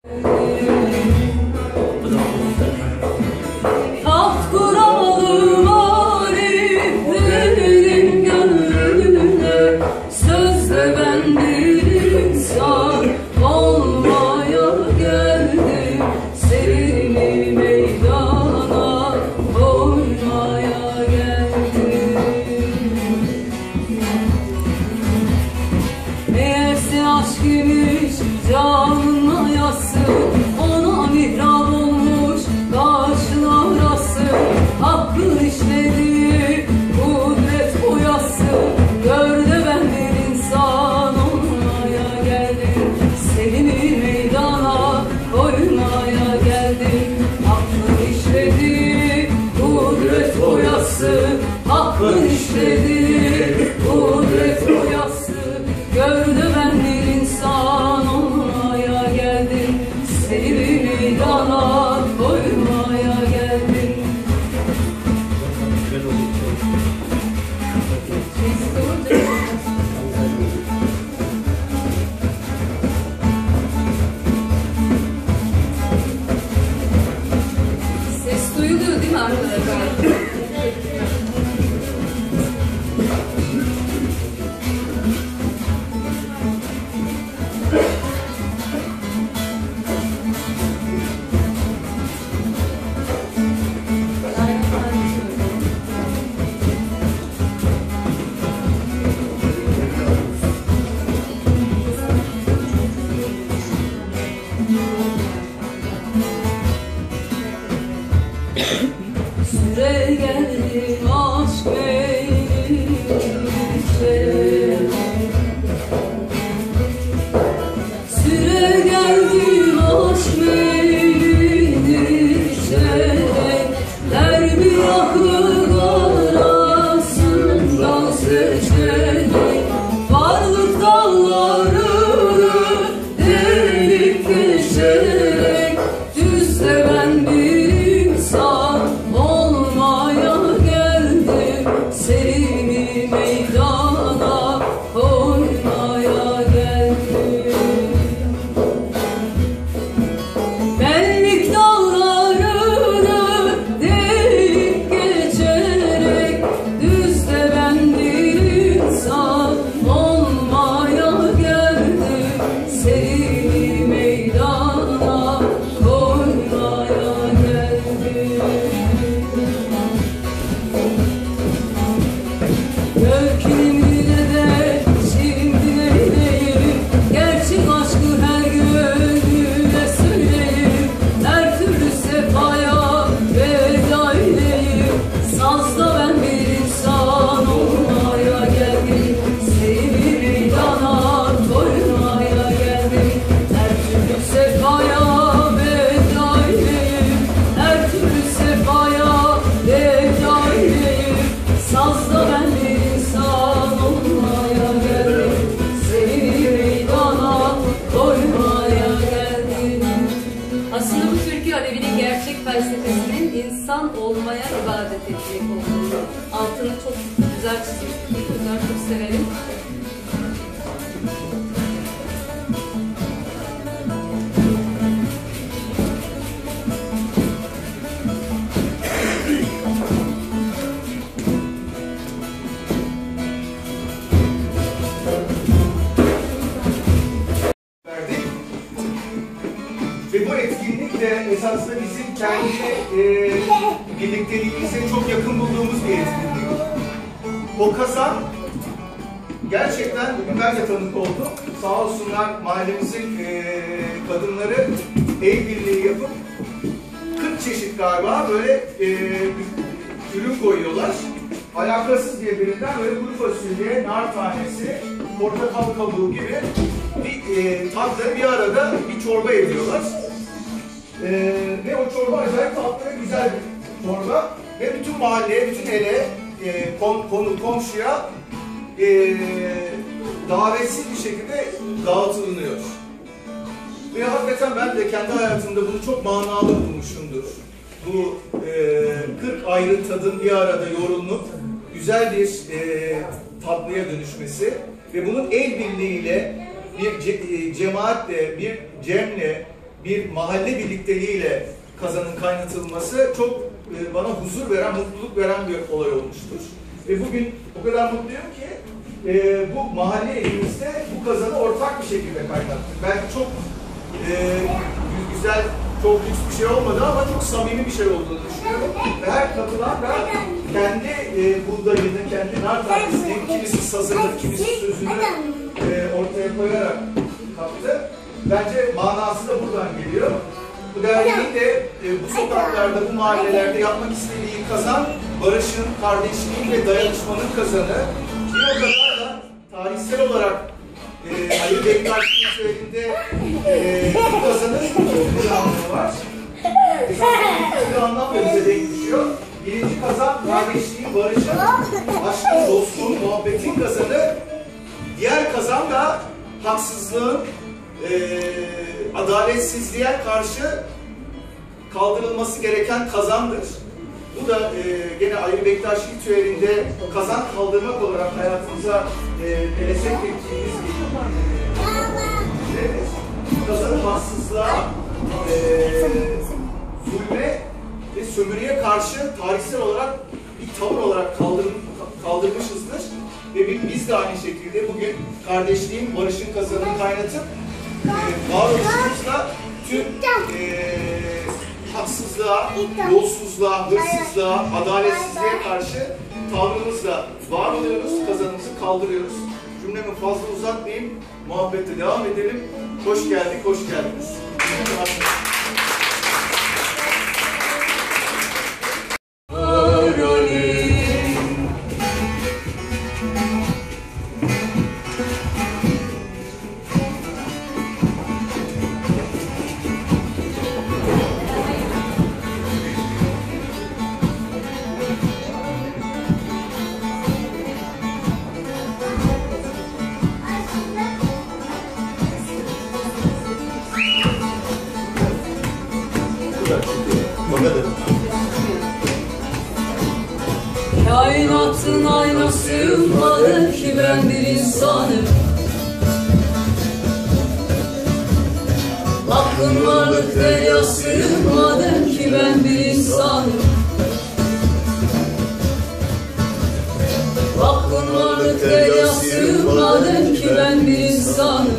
Taht kuralı mariflerin gönlüne, sözde ben bir insan olmaya geldim. Seni meydana koymaya geldim. Meğerse aşk imiş canın mayası, ona mihrap olmuş taşın arası. Hakkın işlediği kudret boyası, gör de ben bir insan olmaya geldim. Seni meydana koymaya geldim. Hakkın işlediği kudret boyası, hakkın işlediği kudret boyası, gör de ben bir insan olmaya geldim. Seni meydana koymaya geldim. Ses duyuluyor değil mi arkadaşlar? Süre geldim aşk eyleyince, süre geldim aşk eyleyince, der bir akıl arasından seçelim. Varlık dallarını delip geçerek, düzde ben bir insan olmaya geldim. Seni meydana koymaya geldim. Benlik dallarını delip geçerek, düzde ben bir insan olmaya geldim. Seni meydana koymaya geldim. Göklimine de şimdi neyleyim, gerçek aşkı her gönlüne söyleyeyim. Her türlü sefaya veda eyleyim. Sazda ben bir insan olmaya geldim. Seni meydana koymaya geldim. Her türlü sefaya veda eyleyim. Her türlü sefaya veda eyleyim. Sazda ben bir insan olmaya geldim. Seni meydana koymaya geldim. Aslında bu türkü Alevi'nin gerçek felsefesinin insan olmaya ibadet etmek olduğunu altını çok güzel çizmiş. Bu yüzden çok severim. Verdik. Ve bu etkinlik de esasında bizim kendi birlikteliğimize çok yakın bulduğumuz bir etkinlik. O kazan gerçekten bugün ben de tanık oldum. Sağ olsunlar mahallemizin kadınları el birliği yapıp 40 çeşit galiba böyle ürün koyuyorlar. Alakasız birbirinden böyle kuru fasulye, nar tanesi, portakal kabuğu gibi bir tatları bir arada bir çorba ediyorlar. Ve o çorba acayip tatlı ve güzel bir çorba. Ve bütün mahalleye, bütün ele, konu komşuya davetsiz bir şekilde dağıtılıyor. Ve hakikaten ben de kendi hayatımda bunu çok manalı bulmuşumdur. Bu 40 ayrı tadın bir arada yorulup güzel bir tatlıya dönüşmesi ve bunun el birliğiyle bir cemaatle, bir cemle bir mahalle birlikteliğiyle kazanın kaynatılması çok bana huzur veren, mutluluk veren bir olay olmuştur. Ve bugün o kadar mutluyum ki bu mahalle elimizde bu kazanı ortak bir şekilde kaynattık. Belki çok güzel, çok lüks bir şey olmadı ama çok samimi bir şey olduğunu düşünüyorum. Ve her katılan da kendi buğdayını, kendi nar tanesini, kimisi sazını, kimisi sözünü ortaya koyarak kaptı. Bence manası da buradan geliyor. Bu derneğin de bu sokaklarda, bu mahallelerde yapmak istediği kazan, barışın, kardeşliğin ve dayanışmanın kazanı. Bir o kadar da tarihsel olarak Ali Bektaş'ın söylediğinde bu kazanın bir anlamı var. Bir anlam da bize denk düşüyor. Birinci kazan kardeşliğin, barışın, aşkın, dostluğun, muhabbetin kazanı. Diğer kazan da haksızlığın, adaletsizliğe karşı kaldırılması gereken kazandır. Bu da gene Ayrı Bektaş ritüelinde kazan kaldırmak olarak hayatımıza pelesenk ettiğimiz bir kazanı haksızlığa, zulme ve sömürüye karşı tarihsel olarak bir tavır olarak kaldırmışızdır. Ve biz de aynı şekilde bugün kardeşliğin, barışın kazanını kaynatıp varoluşumuzla tüm haksızlığa, yolsuzluğa, hırsızlığa, adaletsizliğe karşı tavrımızla var oluyoruz, kazanımızı kaldırıyoruz. Cümlemi fazla uzatmayayım, muhabbete devam edelim. Hoş geldik, hoş geldiniz. Kainatın aynasıyım madem ki ben bir insanım. Hakkın varlık deryasıyım madem ki ben bir insanım. Hakkın varlık deryasıyım madem ki ben bir insanım.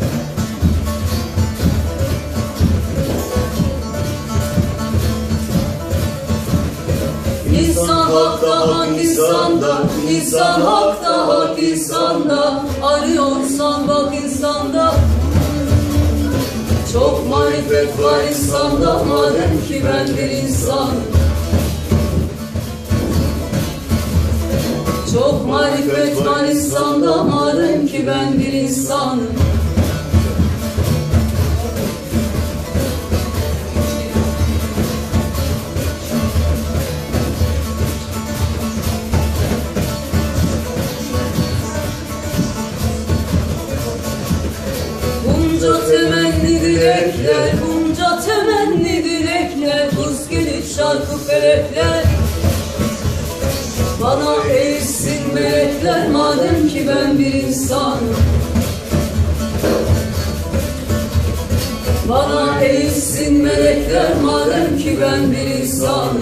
İnsan hakta hak insanda, insan hakta hak insanda. Arıyorsan bak insanda. Çok marifet var insanda madem ki ben bir insanım. Çok marifet var insanda madem ki ben bir insanım. Bunca temenni dilekler, bunca temenni dilekler, buz gelip şarkı felekler. Bana eğilsin melekler madem ki ben bir insanım. Bana eğilsin melekler madem ki ben bir insanım.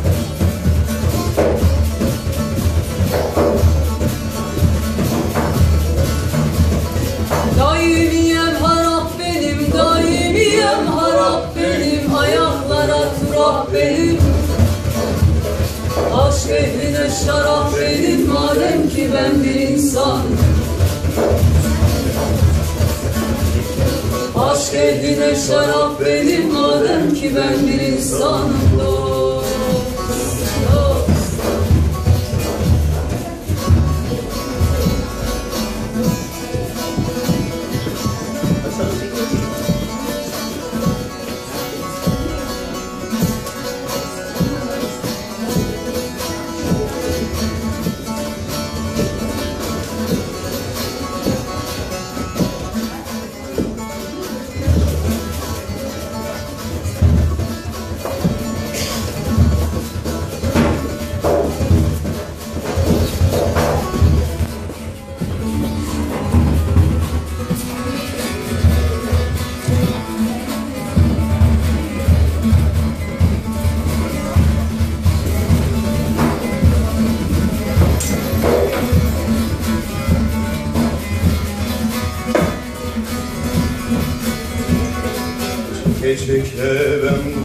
Daimiyem harap benim, daimiyem harap benim, ayaklara turap benim. Aşk ehline şarap benim madem ki ben bir insanım. Aşk ehline şarap benim madem ki ben bir insanım. Çekle ben